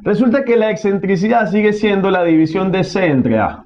Resulta que la excentricidad sigue siendo la división de C entre A.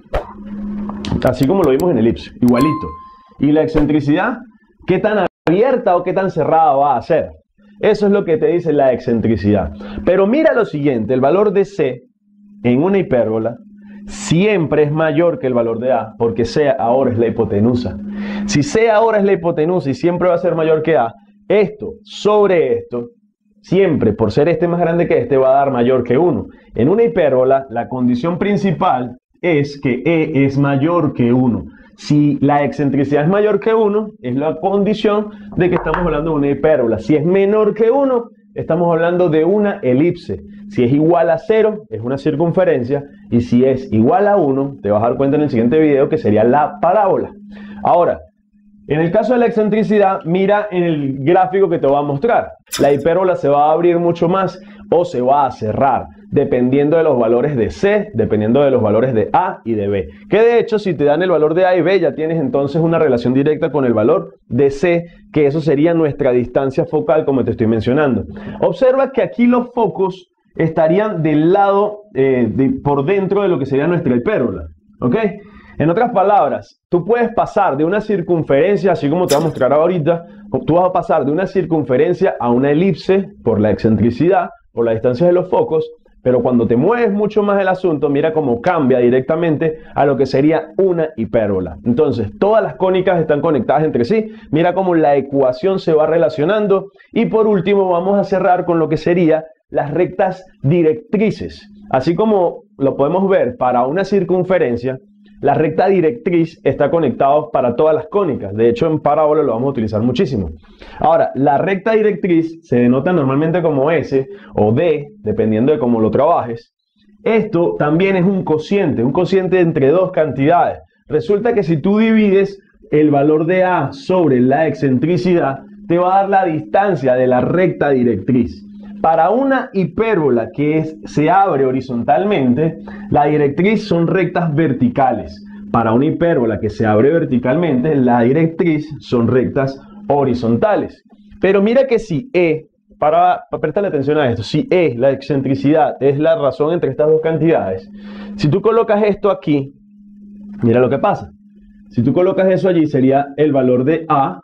Así como lo vimos en elipse, igualito. Y la excentricidad, ¿qué tan abierta o qué tan cerrada va a ser? Eso es lo que te dice la excentricidad. Pero mira lo siguiente, el valor de C en una hipérbola siempre es mayor que el valor de A, porque C ahora es la hipotenusa. Si C ahora es la hipotenusa y siempre va a ser mayor que A, esto sobre esto, siempre por ser este más grande que este, va a dar mayor que 1. En una hipérbola, la condición principal es que E es mayor que 1. Si la excentricidad es mayor que 1, es la condición de que estamos hablando de una hipérbola. Si es menor que 1, estamos hablando de una elipse. Si es igual a 0, es una circunferencia. Y si es igual a 1, te vas a dar cuenta en el siguiente video que sería la parábola. Ahora, en el caso de la excentricidad, mira en el gráfico que te voy a mostrar. La hipérbola se va a abrir mucho más o se va a cerrar, dependiendo de los valores de C, dependiendo de los valores de A y de B. Que de hecho, si te dan el valor de A y B, ya tienes entonces una relación directa con el valor de C, que eso sería nuestra distancia focal, como te estoy mencionando. Observa que aquí los focos estarían del lado, por dentro de lo que sería nuestra hipérbola. ¿Ok? En otras palabras, tú puedes pasar de una circunferencia, así como te voy a mostrar ahorita, tú vas a pasar de una circunferencia a una elipse por la excentricidad, por la distancia de los focos, pero cuando te mueves mucho más el asunto, mira cómo cambia directamente a lo que sería una hipérbola. Entonces, todas las cónicas están conectadas entre sí, mira cómo la ecuación se va relacionando, y por último vamos a cerrar con lo que sería las rectas directrices. Así como lo podemos ver para una circunferencia, la recta directriz está conectada para todas las cónicas. De hecho, en parábola lo vamos a utilizar muchísimo. Ahora, la recta directriz se denota normalmente como S o D, dependiendo de cómo lo trabajes. Esto también es un cociente entre dos cantidades. Resulta que si tú divides el valor de A sobre la excentricidad, te va a dar la distancia de la recta directriz. Para una hipérbola que se abre horizontalmente, la directriz son rectas verticales. Para una hipérbola que se abre verticalmente, la directriz son rectas horizontales. Pero mira que si E, para prestarle atención a esto, si E, la excentricidad, es la razón entre estas dos cantidades, si tú colocas esto aquí, mira lo que pasa. Si tú colocas eso allí, sería el valor de A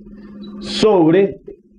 sobre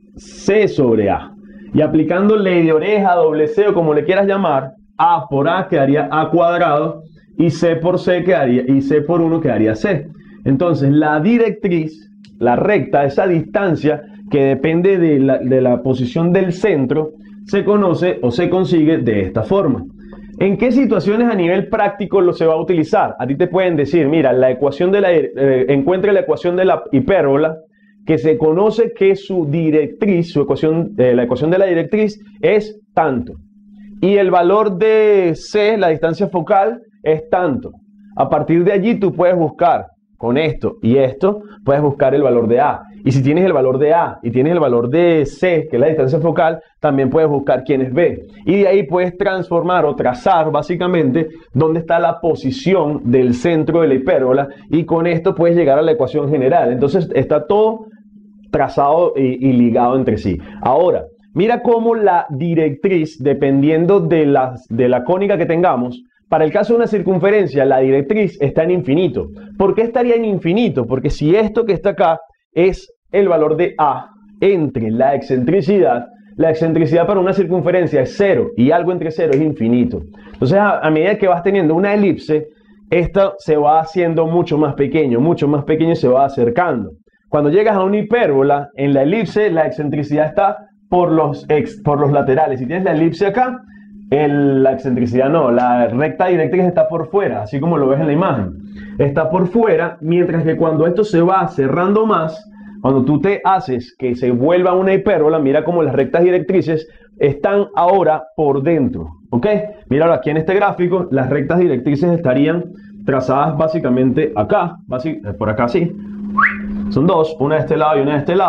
C sobre A. Y aplicando ley de oreja, doble C o como le quieras llamar, A por A quedaría A cuadrado y C por C quedaría, y C por 1 quedaría C. Entonces la directriz, la recta, esa distancia que depende de la posición del centro, se conoce o se consigue de esta forma. ¿En qué situaciones a nivel práctico se va a utilizar? A ti te pueden decir, mira, la ecuación encuentra la ecuación de la hipérbola, que se conoce que su directriz, la ecuación de la directriz es tanto. Y el valor de C, la distancia focal, es tanto. A partir de allí tú puedes buscar con esto y esto, puedes buscar el valor de A. Y si tienes el valor de A y tienes el valor de C, que es la distancia focal, también puedes buscar quién es B. Y de ahí puedes transformar o trazar básicamente dónde está la posición del centro de la hipérbola. Y con esto puedes llegar a la ecuación general. Entonces está todo trazado y ligado entre sí. Ahora, mira cómo la directriz, dependiendo de la cónica que tengamos, para el caso de una circunferencia, la directriz está en infinito. ¿Por qué estaría en infinito? Porque si esto que está acá es el valor de A entre la excentricidad para una circunferencia es 0 y algo entre 0 es infinito. Entonces, a medida que vas teniendo una elipse, esta se va haciendo mucho más pequeño y se va acercando. Cuando llegas a una hipérbola, en la elipse la excentricidad está por los laterales. Si tienes la elipse acá, la excentricidad no, la recta directriz está por fuera, así como lo ves en la imagen. Está por fuera, mientras que cuando esto se va cerrando más, cuando tú te haces que se vuelva una hipérbola, mira cómo las rectas directrices están ahora por dentro. ¿Ok? Míralo aquí en este gráfico, las rectas directrices estarían trazadas básicamente acá, por acá así. Son dos, una de este lado y una de este lado.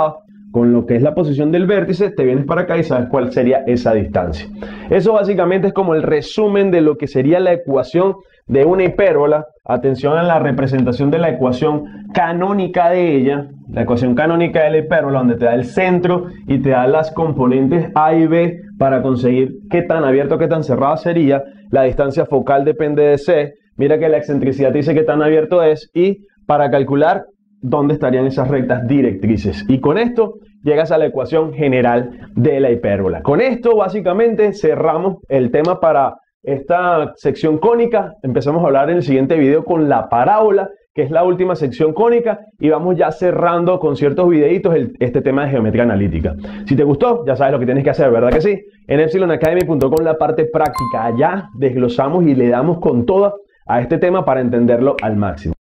con lo que es la posición del vértice, te vienes para acá y sabes cuál sería esa distancia. Eso básicamente es como el resumen de lo que sería la ecuación de una hipérbola. Atención a la representación de la ecuación canónica de ella, la ecuación canónica de la hipérbola, donde te da el centro y te da las componentes A y B para conseguir qué tan abierto o qué tan cerrada sería. La distancia focal depende de C. Mira que la excentricidad te dice qué tan abierto es, y para calcular dónde estarían esas rectas directrices. Y con esto llegas a la ecuación general de la hipérbola. Con esto básicamente cerramos el tema para esta sección cónica. Empezamos a hablar en el siguiente video con la parábola, que es la última sección cónica, y vamos ya cerrando con ciertos videitos este tema de geometría analítica. Si te gustó, ya sabes lo que tienes que hacer, ¿verdad que sí? En epsilonacademy.com la parte práctica, allá desglosamos y le damos con toda a este tema para entenderlo al máximo.